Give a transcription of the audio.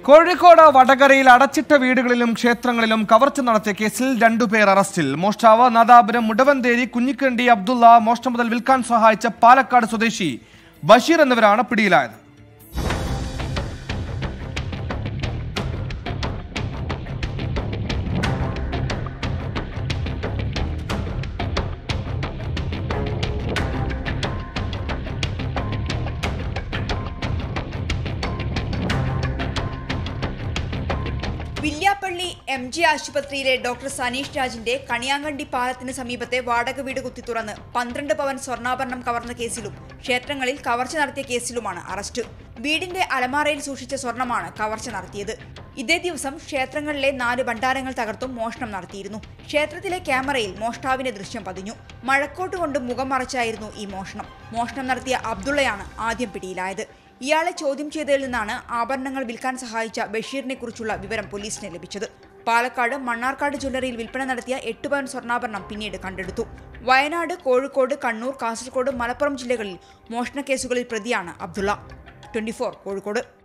കോഴിക്കോട് വടകരയിൽ അടച്ചിട്ട വീടുകളിലും ക്ഷേത്രങ്ങളിലും കവർച്ച നടത്തിയ കേസിൽ 2 പേർ അറസ്റ്റിൽ. മോഷ്ടാവ് നാദാപുരം മുടവന്തേരി കുഞ്ഞിക്കണ്ടി അബ്ദുള്ള, മോഷണം മുതൽ വിൽക്കാൻ സഹായിച്ച പാലക്കാട് സ്വദേശി ബഷീർ എന്നിവരാണ് പിടിയിലായത്. വില്യാപ്പള്ളി MG ആശുപത്രിയിലെ ഡോക്ടർ സനീഷ് രാജിന്റെ കണിയാങ്കണ്ടി പാലത്തിന് സമീപത്തെ വാടക വീട് കുത്തി തുറന്ന് 12 പവൻ സ്വർണ്ണാഭരണം കവർന്ന കേസിലും ക്ഷേത്രങ്ങളിൽ കവർച്ച നടത്തിയ കേസിലുമാണ് അറസ്റ്റ്. വീടിന്റെ അലമാറയിൽ സൂക്ഷിച്ച സ്വർണമാണ് കവർച്ച നടത്തിയത്. ഇതേ ദിവസം ക്ഷേത്രങ്ങളിലെ 4 ഭണ്ഡാരങ്ങൾ തകർത്തും മോഷണം നടത്തിയിരുന്നു. ക്ഷേത്രത്തിലെ ക്യാമറയിൽ മോഷ്ടാവിന്റെ ദൃശ്യം പതിഞ്ഞു. മഴക്കോട്ട് കൊണ്ട് മുഖം മറച്ചായിരുന്നു ഈ മോഷണം. മോഷണം നടത്തിയ അബ്ദുള്ളയാണ് ആദ്യം പിടിയിലായത്. ഇയാളെ ചോദ്യം ചെയ്തതിൽ നിന്നാണ് ആഭരണങ്ങൾ വിൽക്കാൻ സഹായിച്ച ബഷീറിനെ കുറിച്ചുള്ള വിവരം പോലീസിന് ലഭിച്ചത്. പാലക്കാട് മണ്ണാർക്കാട് ജ്വല്ലറിയിൽ വിൽപ്പന നടത്തിയ 8 പവൻ സ്വർണ്ണാഭരണം പിന്നീട് കണ്ടെടുത്തു. വയനാട്, കോഴിക്കോട്, കണ്ണൂർ, കാസർഗോഡ്, മലപ്പുറം ജില്ലകളിൽ മോഷണ കേസുകളിൽ പ്രതിയാണ് അബ്ദുള്ള. 24 കോഴിക്കോട്.